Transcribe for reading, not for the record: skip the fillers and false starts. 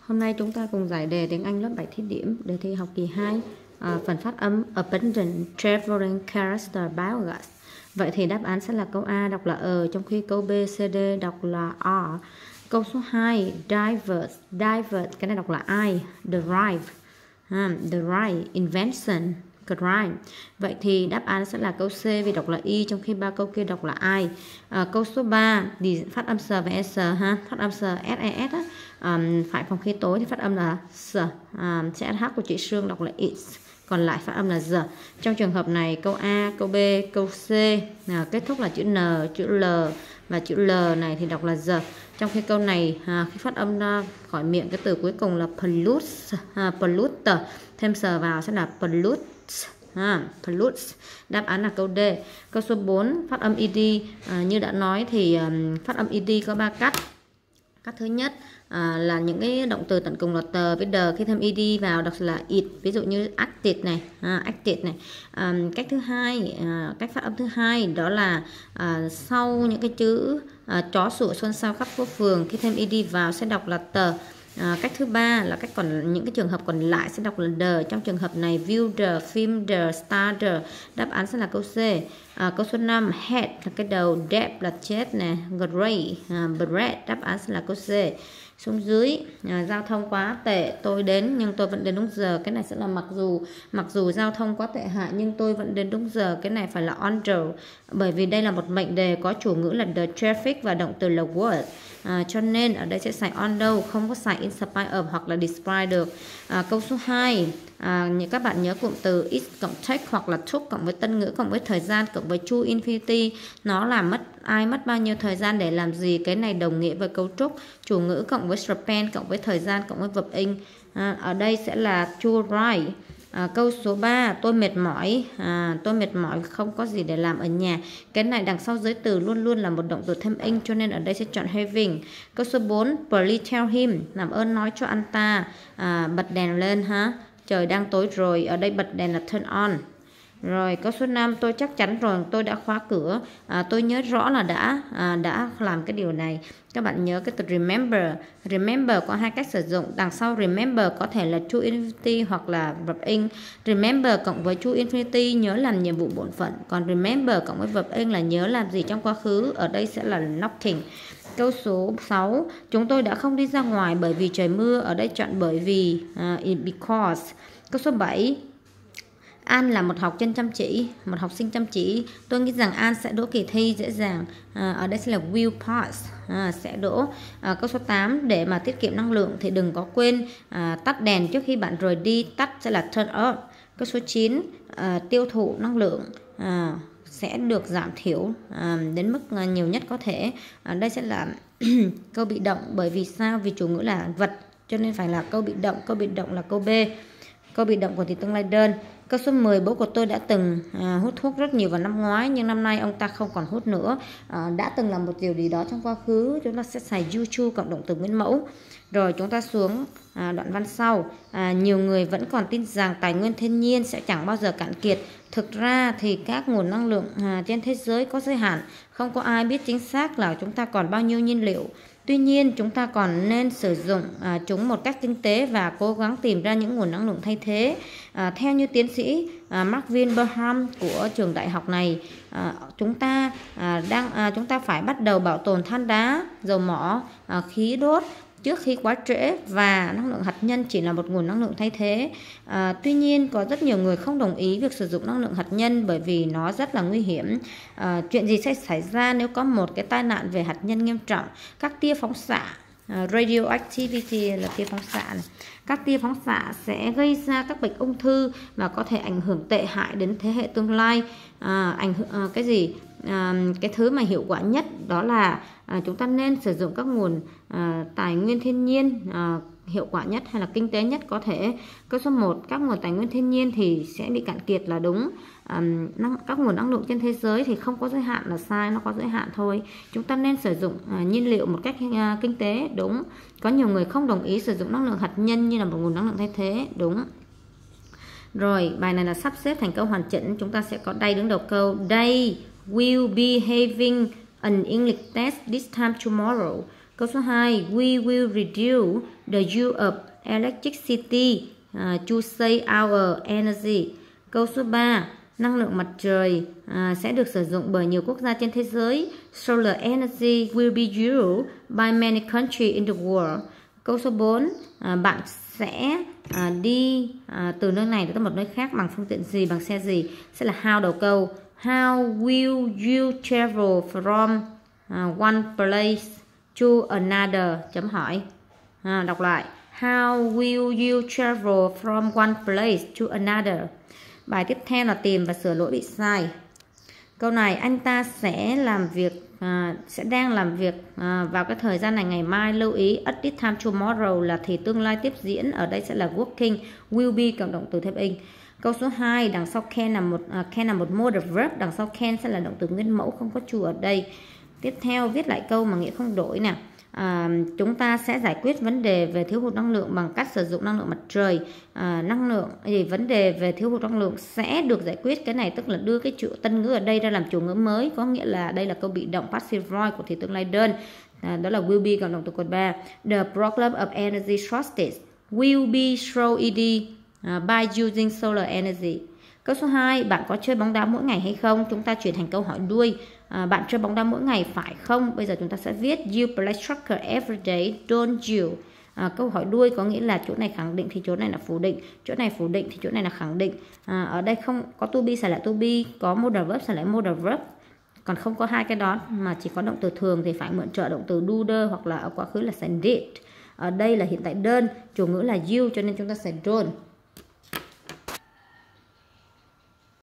Hôm nay chúng ta cùng giải đề tiếng Anh lớp 7 thiết điểm, đề thi học kỳ 2, phần phát âm Abundant Traveling Character Biogas. Vậy thì đáp án sẽ là câu A đọc là trong khi câu B, C, D đọc là R. Câu số 2, divert, cái này đọc là I, derive, invention, crime. Vậy thì đáp án sẽ là câu C vì đọc là Y, trong khi ba câu kia đọc là I. Câu số 3 thì phát âm S và S ha, phát âm S, SES á. Phải phòng khi tối thì phát âm là S, CH của chị Sương đọc là It's, còn lại phát âm là Z. Trong trường hợp này câu A, câu B, câu C kết thúc là chữ N, chữ L và chữ L này thì đọc là Z. Trong khi câu này khi phát âm ra khỏi miệng cái từ cuối cùng là pollute, thêm S vào sẽ là pollutes. Đáp án là câu D. Câu số 4 phát âm ED, như đã nói thì phát âm ED có 3 cách. Cách thứ nhất là những cái động từ tận cùng là tờ với đờ, khi thêm ed vào đọc là it, ví dụ như acted này, cách thứ hai, cách phát âm thứ hai đó là sau những cái chữ chó sủa xôn xao khắp phố phường, khi thêm ed vào sẽ đọc là tờ. Cách thứ ba là cách còn những cái trường hợp còn lại sẽ đọc là the. Trong trường hợp này viewed, filmed, started. Đáp án sẽ là câu C. Câu số 5 head là cái đầu, dead là chết nè, gray, bread. Đáp án sẽ là câu C. Xuống dưới, giao thông quá tệ, tôi đến nhưng tôi vẫn đến đúng giờ. Cái này sẽ là mặc dù giao thông quá tệ hại nhưng tôi vẫn đến đúng giờ. Cái này phải là under, bởi vì đây là một mệnh đề có chủ ngữ là the traffic và động từ là was. Cho nên ở đây sẽ xài on đâu, không có xài in spite of hoặc là despite được. Câu số 2, các bạn nhớ cụm từ it cộng take hoặc là took cộng với tân ngữ cộng với thời gian cộng với true infinity, nó làm mất bao nhiêu thời gian để làm gì. Cái này đồng nghĩa với cấu trúc chủ ngữ cộng với spend cộng với thời gian cộng với verb in. Ở đây sẽ là true right. Câu số 3, tôi mệt mỏi không có gì để làm ở nhà. Cái này đằng sau giới từ luôn luôn là một động từ thêm in, cho nên ở đây sẽ chọn having. Câu số 4, please tell him, làm ơn nói cho anh ta bật đèn lên ha, trời đang tối rồi. Ở đây bật đèn là turn on. Rồi câu số 5, tôi chắc chắn rồi, tôi đã khóa cửa. Tôi nhớ rõ là đã làm cái điều này. Các bạn nhớ cái từ remember có hai cách sử dụng. Đằng sau remember có thể là true infinity hoặc là verb in. Remember cộng với true infinity nhớ làm nhiệm vụ bổn phận, còn remember cộng với verb in là nhớ làm gì trong quá khứ. Ở đây sẽ là nothing. Câu số 6, chúng tôi đã không đi ra ngoài bởi vì trời mưa. Ở đây chọn bởi vì, because. Câu số 7, An là một học sinh chăm chỉ. Tôi nghĩ rằng An sẽ đỗ kỳ thi dễ dàng. Ở đây sẽ là will pass, sẽ đỗ. Câu số 8, để mà tiết kiệm năng lượng thì đừng có quên tắt đèn trước khi bạn rời đi. Tắt sẽ là turn off. Câu số 9, tiêu thụ năng lượng sẽ được giảm thiểu đến mức nhiều nhất có thể. Đây sẽ là câu bị động, bởi vì sao? Vì chủ ngữ là vật cho nên phải là câu bị động. Câu bị động là câu B. Câu bị động của thì tương lai đơn. Câu số 10, bố của tôi đã từng hút thuốc rất nhiều vào năm ngoái nhưng năm nay ông ta không còn hút nữa. Đã từng làm một điều gì đó trong quá khứ, chúng ta sẽ xài you cộng động từ nguyên mẫu. Rồi chúng ta xuống đoạn văn sau. Nhiều người vẫn còn tin rằng tài nguyên thiên nhiên sẽ chẳng bao giờ cạn kiệt. Thực ra thì các nguồn năng lượng trên thế giới có giới hạn. Không có ai biết chính xác là chúng ta còn bao nhiêu nhiên liệu. Tuy nhiên, chúng ta còn nên sử dụng chúng một cách tinh tế và cố gắng tìm ra những nguồn năng lượng thay thế. Theo như tiến sĩ Marvin Burnham của trường đại học này, chúng ta phải bắt đầu bảo tồn than đá, dầu mỏ, khí đốt trước khi quá trễ, và năng lượng hạt nhân chỉ là một nguồn năng lượng thay thế. Tuy nhiên, có rất nhiều người không đồng ý việc sử dụng năng lượng hạt nhân bởi vì nó rất là nguy hiểm. Chuyện gì sẽ xảy ra nếu có một cái tai nạn về hạt nhân nghiêm trọng? Các tia phóng xạ, radioactivity là tia phóng xạ này. Các tia phóng xạ sẽ gây ra các bệnh ung thư và có thể ảnh hưởng tệ hại đến thế hệ tương lai. Cái thứ mà hiệu quả nhất đó là chúng ta nên sử dụng các nguồn tài nguyên thiên nhiên hiệu quả nhất hay là kinh tế nhất có thể. Câu số 1, các nguồn tài nguyên thiên nhiên thì sẽ bị cạn kiệt là đúng. Các nguồn năng lượng trên thế giới thì không có giới hạn là sai, nó có giới hạn thôi. Chúng ta nên sử dụng nhiên liệu một cách kinh tế, đúng. Có nhiều người không đồng ý sử dụng năng lượng hạt nhân như là một nguồn năng lượng thay thế, đúng. Rồi, bài này là sắp xếp thành câu hoàn chỉnh. Chúng ta sẽ có đây đứng đầu câu. They will be having an English test this time tomorrow. Câu số 2, we will reduce the use of electricity to save our energy. Câu số 3, năng lượng mặt trời sẽ được sử dụng bởi nhiều quốc gia trên thế giới. Solar energy will be used by many countries in the world. Câu số 4, bạn sẽ đi từ nơi này tới một nơi khác bằng phương tiện gì, bằng xe gì? Sẽ là how đầu câu. How will you travel from one place to another? Chấm hỏi. Đọc lại. How will you travel from one place to another? Bài tiếp theo là tìm và sửa lỗi bị sai. Câu này, anh ta sẽ đang làm việc vào cái thời gian này ngày mai. Lưu ý at this time tomorrow là thì tương lai tiếp diễn, ở đây sẽ là working. Will be cộng động từ thêm in. Câu số 2, đằng sau can là một modal verb, đằng sau can sẽ là động từ nguyên mẫu không có chủ ở đây. Tiếp theo viết lại câu mà nghĩa không đổi nè. Chúng ta sẽ giải quyết vấn đề về thiếu hụt năng lượng bằng cách sử dụng năng lượng mặt trời. Vấn đề về thiếu hụt năng lượng sẽ được giải quyết. Cái này tức là đưa cái chữ tân ngữ ở đây ra làm chủ ngữ mới, có nghĩa là đây là câu bị động passive voice của thì tương lai đơn. Đó là will be cộng động từ cột 3. The problem of energy shortage will be solved by using solar energy. Câu số 2, bạn có chơi bóng đá mỗi ngày hay không? Chúng ta chuyển thành câu hỏi đuôi. Bạn chơi bóng đá mỗi ngày phải không? Bây giờ chúng ta sẽ viết you play soccer every day, don't you? Câu hỏi đuôi có nghĩa là chỗ này khẳng định thì chỗ này là phủ định, chỗ này phủ định thì chỗ này là khẳng định. Ở đây không có to be sẽ lại to be, có modal verb sẽ lại modal verb. Còn không có hai cái đó mà chỉ có động từ thường thì phải mượn trợ động từ do đơ, hoặc là ở quá khứ là sẽ did. Ở đây là hiện tại đơn, chủ ngữ là you cho nên chúng ta sẽ don't.